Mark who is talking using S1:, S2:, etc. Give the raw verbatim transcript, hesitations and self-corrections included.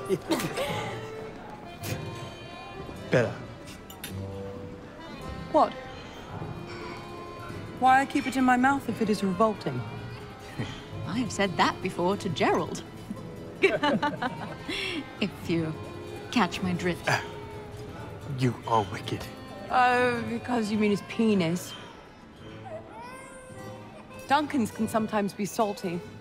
S1: Better.
S2: What? Why I keep it in my mouth if it is revolting?
S3: I have said that before to Gerald. If you catch my drift.
S1: Uh, you are wicked.
S2: Oh, because you mean his penis. Duncan's can sometimes be salty.